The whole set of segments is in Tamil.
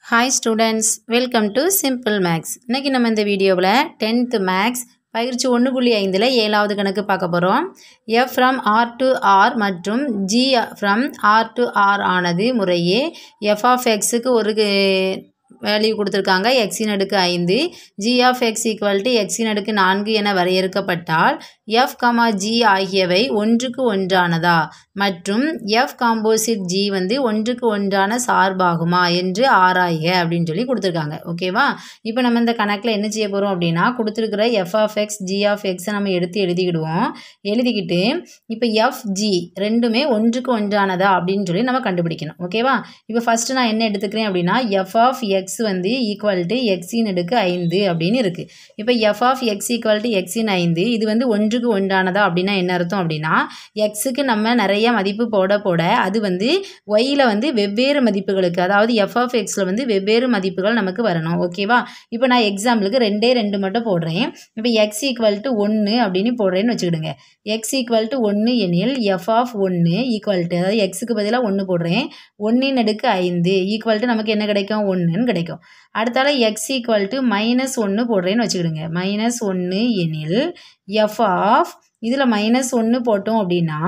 Hi students, welcome to Simple Maths. இன்னைக்கு நம்ம இந்த வீடியோவில் 10th Maths பயிற்சி 1.5ல 7வது கணக்கு பார்க்க போகிறோம். F from R to R மற்றும் G from R to R ஆனது முறையே f of xக்கு ஒரு வேல்யூ கொடுத்திருக்காங்க x இன் அடுக்கு 5 g of x equal to x இன் அடுக்கு 4 என வரையறுக்கப்பட்டால் f, g ஆகியவை ஒன்றுக்கு ஒன்றானதா மற்றும் f காம்போசிட் g வந்து ஒன்றுக்கு ஒன்றான சார்பாகுமா என்று ஆராய்க அப்படின்னு சொல்லி கொடுத்துருக்காங்க. ஓகேவா? இப்போ நம்ம இந்த கணக்கில் என்ன செய்ய போகிறோம் அப்படின்னா கொடுத்துருக்கிற f of x, g of x நம்ம எடுத்து எழுதிக்கிடுவோம். எழுதிக்கிட்டு இப்போ f, g ரெண்டுமே ஒன்றுக்கு ஒன்றானதா அப்படின்னு சொல்லி நம்ம கண்டுபிடிக்கணும். ஓகேவா? இப்போ ஃபஸ்ட்டு நான் என்ன எடுத்துக்கிறேன் அப்படின்னா f of x வந்து ஈக்குவல் டு x இன் அடுக்கு 5 அப்படின்னு இருக்குது. இப்போ f of x equal to x இன் 5 இது வந்து ஒன்றுக்கு ஒன்றானதா அப்படின்னா என்ன அர்த்தம் அப்படின்னா எக்ஸுக்கு நம்ம நிறைய மதிப்பு போட அது வந்து ஒய்யில் வந்து வெவ்வேறு மதிப்புகளுக்கு அதாவது f of xல வந்து வெவ்வேறு மதிப்புகள் நமக்கு வரணும். ஓகேவா? இப்போ நான் எக்ஸாம்பிளுக்கு 2 மட்டும் போடுறேன். இப்போ x ஈக்குவல் டு 1 அப்படின்னு போடுறேன்னு வச்சுக்கிடுங்க. x ஈக்குவல் டு 1 எனில் f of 1 ஈக்குவல் டு அதாவது எக்ஸுக்கு பதிலாக 1 போடுறேன் 1 இன் அடுக்கு 5 ஈக்குவல் டு நமக்கு என்ன கிடைக்கும் 1ன்னு கிடைக்கும். அடுத்தால x ஈக்குவல் டு -1 போடுறேன்னு வச்சுக்கிடுங்க. -1 எனில் f of இதில் -1 போட்டோம் அப்படின்னா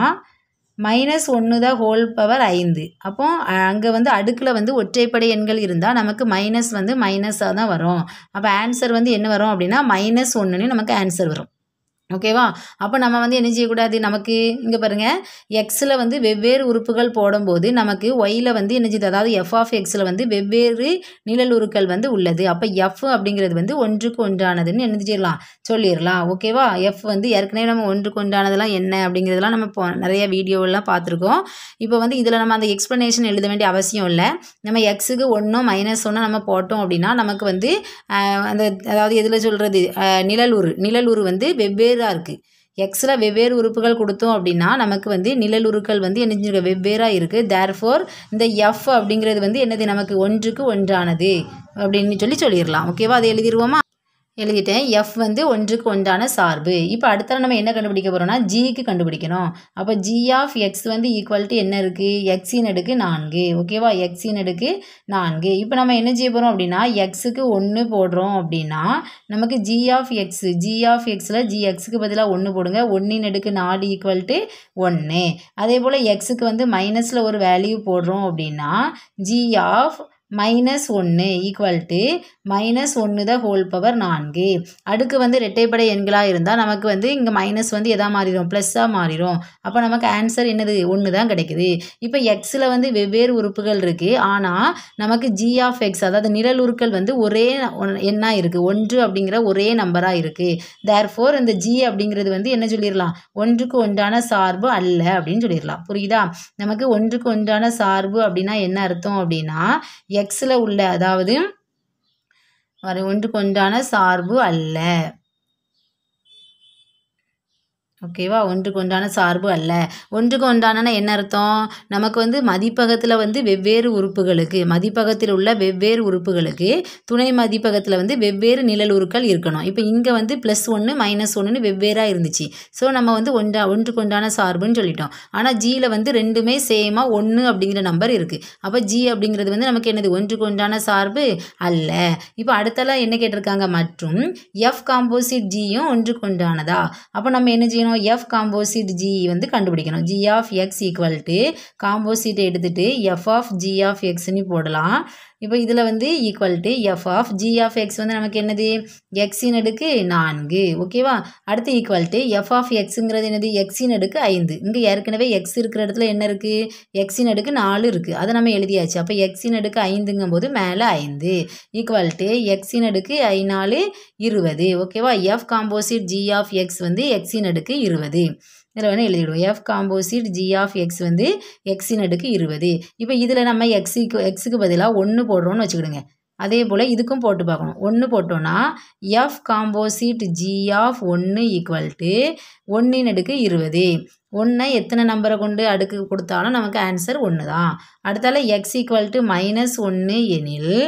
-1 தான் ஹோல் பவர் 5. அப்போ அங்கே வந்து அடுக்கில் வந்து ஒற்றைப்படை எண்கள் இருந்தால் நமக்கு மைனஸ் வந்து மைனஸாக தான் வரும். அப்போ ஆன்சர் வந்து என்ன வரும் அப்படின்னா -1ன்னு நமக்கு ஆன்சர் வரும். ஓகேவா? அப்போ நம்ம வந்து என்ன செய்யக்கூடாது நமக்கு இங்கே பாருங்கள் எக்ஸில் வந்து வெவ்வேறு உறுப்புகள் போடும்போது நமக்கு ஒய்யில் வந்து என்ன செய்யுது அதாவது f of xயில் வந்து வெவ்வேறு நிழலுருக்கள் வந்து உள்ளது. அப்போ f அப்படிங்கிறது வந்து ஒன்றுக்கு ஒன்றானதுன்னு என்ன செய்யலாம் சொல்லிடலாம். ஓகேவா? f வந்து ஏற்கனவே நம்ம ஒன்றுக்கு ஒன்றானதெல்லாம் என்ன அப்படிங்கிறதெல்லாம் நம்ம நிறைய வீடியோவெல்லாம் பார்த்துருக்கோம். இப்போ வந்து இதில் நம்ம அந்த எக்ஸ்ப்ளனேஷன் எழுத வேண்டிய அவசியம் இல்லை. நம்ம எக்ஸுக்கு 1 -1 நம்ம போட்டோம் அப்படின்னா நமக்கு வந்து அந்த அதாவது எதில் சொல்கிறது நிழலுரு வந்து வெவ்வேறு இருக்கு. எக்ஸில் வெவ்வேறு உறுப்புகள் கொடுத்தோம் அப்படின்னா நமக்கு வந்து நிழலுருக்கள் வந்து என்ன வெவ்வேறாக இருக்குது. தேர்ஃபோர் இந்த f அப்படிங்கிறது வந்து என்னது நமக்கு ஒன்றுக்கு ஒன்றானது அப்படின்னு சொல்லிடலாம். ஓகேவா? அதை எழுதிடுவோமா? எழுதிட்டேன். f வந்து ஒன்றுக்கு ஒன்றான சார்பு. இப்போ அடுத்த நம்ம என்ன கண்டுபிடிக்க போகிறோம்னா ஜிக்கு கண்டுபிடிக்கணும். அப்போ g of x வந்து ஈக்குவல் டு என்ன இருக்குது x இன் அடுக்கு 4. ஓகேவா? x இன் அடுக்கு 4. இப்போ நம்ம என்ன செய்ய போகிறோம் அப்படின்னா எக்ஸுக்கு 1 போடுறோம் அப்படின்னா நமக்கு g of xயில் gxக்கு பதிலாக 1 போடுங்க. 1 இன் அடுக்கு 4 ஈக்குவல் டு 1. அதே போல் எக்ஸுக்கு வந்து மைனஸில் ஒரு வேல்யூ போடுறோம் அப்படின்னா g of -1 ஈக்குவல் டு -1 தான் ஹோல் பவர் 4. அடுக்கு வந்து இரட்டைப்படை எண்களாக இருந்தால் நமக்கு வந்து இங்கே மைனஸ் வந்து எதாக மாறிடும் ப்ளஸ்ஸாக மாறிடும். அப்போ நமக்கு ஆன்சர் என்னது 1 தான் கிடைக்குது. இப்போ எக்ஸில் வந்து வெவ்வேறு உறுப்புகள் இருக்குது. ஆனால் நமக்கு g of x அதாவது நிழலுருக்கள் வந்து ஒரே எண்ணாக இருக்குது. 1 அப்படிங்கிற ஒரே நம்பராக இருக்குது. தேர்ஃபோர் இந்த g அப்படிங்கிறது வந்து என்ன சொல்லிடலாம் ஒன்றுக்கு ஒன்றான சார்பு அல்ல அப்படின்னு சொல்லிடலாம். புரியுதா? நமக்கு ஒன்றுக்கு ஒன்றான சார்பு அப்படின்னா என்ன அர்த்தம் அப்படின்னா எக்ஸில் உள்ள அதாவது ஒன்றுக்கு ஒன்றான சார்பு அல்ல. ஓகேவா? ஒன்றுக்கு ஒன்றான சார்பு அல்ல. ஒன்றுக்கு ஒன்றான என்ன அர்த்தம் நமக்கு வந்து மதிப்பகத்தில் வந்து வெவ்வேறு உறுப்புகளுக்கு மதிப்பகத்தில் உள்ள வெவ்வேறு உறுப்புகளுக்கு துணை மதிப்பகத்தில் வந்து வெவ்வேறு நிழலுருக்கள் இருக்கணும். இப்போ இங்கே வந்து +1 -1ன்னு வெவ்வேறாக இருந்துச்சு. ஸோ நம்ம வந்து ஒன்றுக்கு ஒன்றான சார்புன்னு சொல்லிட்டோம். ஆனால் ஜியில் வந்து ரெண்டுமே சேமாக 1 அப்படிங்கிற நம்பர் இருக்குது. அப்போ ஜி அப்படிங்கிறது வந்து நமக்கு என்னது ஒன்றுக்கு ஒன்றான சார்பு அல்ல. இப்போ அடுத்தலாம் என்ன கேட்டிருக்காங்க மற்றும் f காம்போசிட் ஜியும் ஒன்றுக்கு ஒன்றானதா? அப்போ நம்ம என்ன செய்யணும் f காம்போசிட் g வந்து கண்டுபிடிக்கணும். g of x equal to composite எடுத்துட்டு f of g of x ன்னு போடலாம். இப்போ இதில் வந்து equal to f of g of x வந்து நமக்கு என்னது x இன் அடுக்கு 4. ஓகேவா? அடுத்து ஈக்குவல் டு f of xங்கிறது என்னது x இன் அடுக்கு 5. இங்கே ஏற்கனவே x இருக்கிற இடத்துல என்ன இருக்குது x இன் அடுக்கு 4 இருக்குது. அதை நம்ம எழுதியாச்சு. அப்போ x இன் அடுக்கு 5ங்கும் போது மேலே 5 ஈக்குவல் டு x இன் அடுக்கு 4 20. ஓகேவா? f composite g of x வந்து x இன் அடுக்கு 20. இதில் வேணால் எழுதிடுவோம் f composite g of x வந்து x இன் அடுக்கு 20. இப்போ இதில் நம்ம எக்ஸுக்கு பதிலாக 1 போடுறோன்னு வச்சுக்கிடுங்க. அதே போல் இதுக்கும் போட்டு பார்க்கணும். 1 போட்டோன்னா f composite g of 1 equal to 1 இன் அடுக்கு 20. 1 எத்தனை நம்பரை கொண்டு அடுக்கு கொடுத்தாலும் நமக்கு ஆன்சர் 1 தான். அடுத்தால x ஈக்குவல் டு -1 எனில்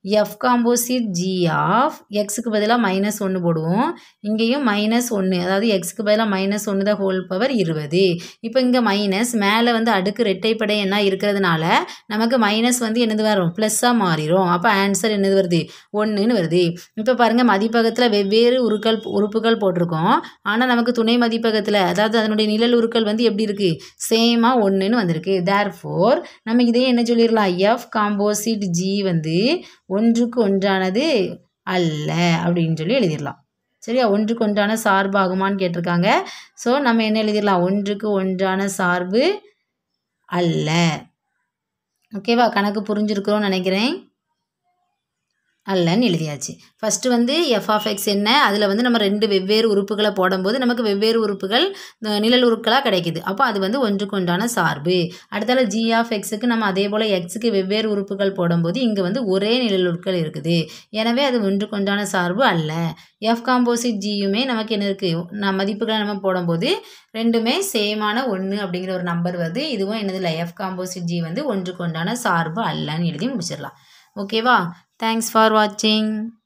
எஃப் காம்போசிட் ஜி ஆஃப் எக்ஸுக்கு பதிலாக -1 போடுவோம். இங்கேயும் -1, அதாவது எக்ஸுக்கு பதிலாக -1 தான் ஹோல் பவர் 20. இப்போ இங்கே மைனஸ் மேலே வந்து அடுக்கு இரட்டைப்படை என்ன இருக்கிறதுனால நமக்கு மைனஸ் வந்து என்னது வரும், ப்ளஸ்ஸாக மாறிடும். அப்போ ஆன்சர் என்னது வருது, 1ன்னு வருது. இப்போ பாருங்கள், மதிப்பகத்தில் வெவ்வேறு உறுப்புகள் போட்டிருக்கோம். ஆனால் நமக்கு துணை மதிப்பகத்தில், அதாவது அதனுடைய நிழல் உருக்கள் வந்து எப்படி இருக்குது, சேமாக 1ன்னு வந்திருக்கு. தேர்ஃபோர் நம்ம இதே என்ன சொல்லிடலாம், எஃப் காம்போசிட் ஜி வந்து ஒன்றுக்கு ஒன்றானது அல்ல அப்படின்னு சொல்லி எழுதிடலாம். சரியா, ஒன்றுக்கு ஒன்றான சார்பு ஆகுமான்னு கேட்டிருக்காங்க. ஸோ நம்ம என்ன எழுதிடலாம், ஒன்றுக்கு ஒன்றான சார்பு அல்ல. ஓகேவா, கணக்கு புரிஞ்சிருக்கிறோன்னு நினைக்கிறேன். அல்லன்னு எழுதியாச்சு. ஃபஸ்ட்டு வந்து எஃப் ஆஃப் எக்ஸ் என்ன, அதில் வந்து நம்ம 2 வெவ்வேறு உறுப்புகளை போடும்போது நமக்கு வெவ்வேறு உறுப்புகள் நிழல் உறுப்புகளாக கிடைக்குது. அப்போ அது வந்து ஒன்றுக்கு ஒன்றான சார்பு. அடுத்தால ஜி ஆஃப் எக்ஸுக்கு நம்ம அதே போல் எக்ஸுக்கு வெவ்வேறு உறுப்புகள் போடும்போது இங்கே வந்து ஒரே நிழல் உறுப்புகள் இருக்குது. எனவே அது ஒன்றுக்கு ஒன்றான சார்பு அல்ல. எஃப் காம்போசிட் ஜியுமே நமக்கு என்ன இருக்குது, மதிப்புகளை நம்ம போடும்போது ரெண்டுமே சேமான 1 அப்படிங்கிற ஒரு நம்பர் வருது. இதுவும் என்னது இல்லை, எஃப் காம்போசிட் ஜி வந்து ஒன்றுக்கு ஒன்றான சார்பு அல்லன்னு எழுதி முடிச்சிடலாம். ஓகேவா, தேங்க்ஸ் ஃபார் வாட்சிங்.